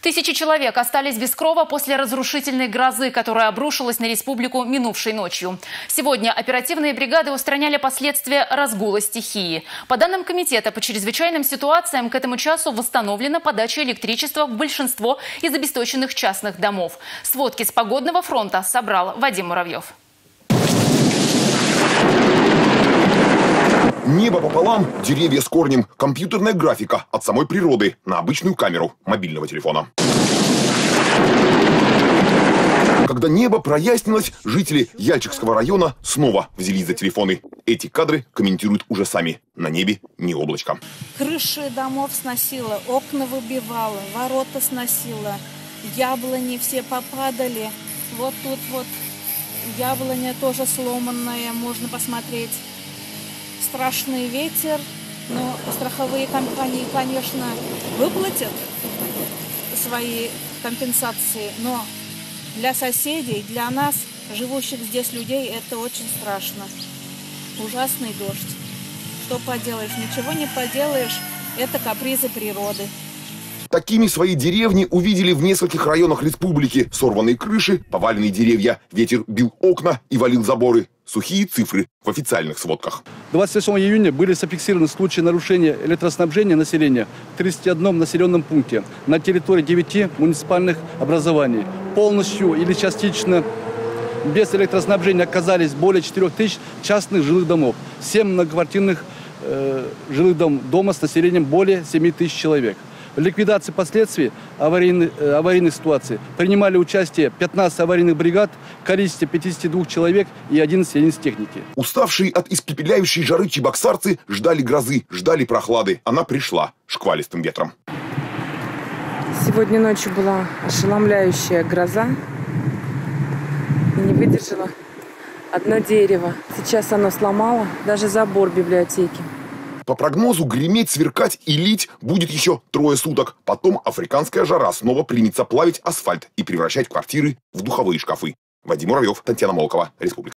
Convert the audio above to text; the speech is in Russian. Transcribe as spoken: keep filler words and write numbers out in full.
Тысячи человек остались без крова после разрушительной грозы, которая обрушилась на республику минувшей ночью. Сегодня оперативные бригады устраняли последствия разгула стихии. По данным Комитета по чрезвычайным ситуациям, к этому часу восстановлена подача электричества в большинство из обесточенных частных домов. Сводки с погодного фронта собрал Вадим Муравьев. Небо пополам, деревья с корнем, компьютерная графика от самой природы на обычную камеру мобильного телефона. Когда небо прояснилось, жители Яльчикского района снова взялись за телефоны. Эти кадры комментируют уже сами. На небе ни облачка. Крыши домов сносило, окна выбивало, ворота сносило, яблони все попадали. Вот тут вот яблоня тоже сломанная, можно посмотреть. Страшный ветер, но страховые компании, конечно, выплатят свои компенсации, но для соседей, для нас, живущих здесь людей, это очень страшно. Ужасный дождь. Что поделаешь? Ничего не поделаешь. Это капризы природы. Такими свои деревни увидели в нескольких районах республики. Сорванные крыши, поваленные деревья, ветер бил окна и валил заборы. Сухие цифры в официальных сводках. двадцать восьмого июня были зафиксированы случаи нарушения электроснабжения населения в тридцати одном населенном пункте на территории девяти муниципальных образований. Полностью или частично без электроснабжения оказались более четырёх тысяч частных жилых домов, семь многоквартирных э, жилых дом, дома с населением более семи тысяч человек. В ликвидации последствий аварийной, э, аварийной ситуации принимали участие пятнадцать аварийных бригад, в количестве пятидесяти двух человек и одиннадцать единиц техники. Уставшие от испепеляющей жары чебоксарцы ждали грозы, ждали прохлады. Она пришла шквалистым ветром. Сегодня ночью была ошеломляющая гроза. И не выдержало одно дерево. Сейчас оно сломало даже забор библиотеки. По прогнозу, греметь, сверкать и лить будет еще трое суток. Потом африканская жара снова примется плавить асфальт и превращать квартиры в духовые шкафы. Вадим Муравьев, Татьяна Молокова, Республика.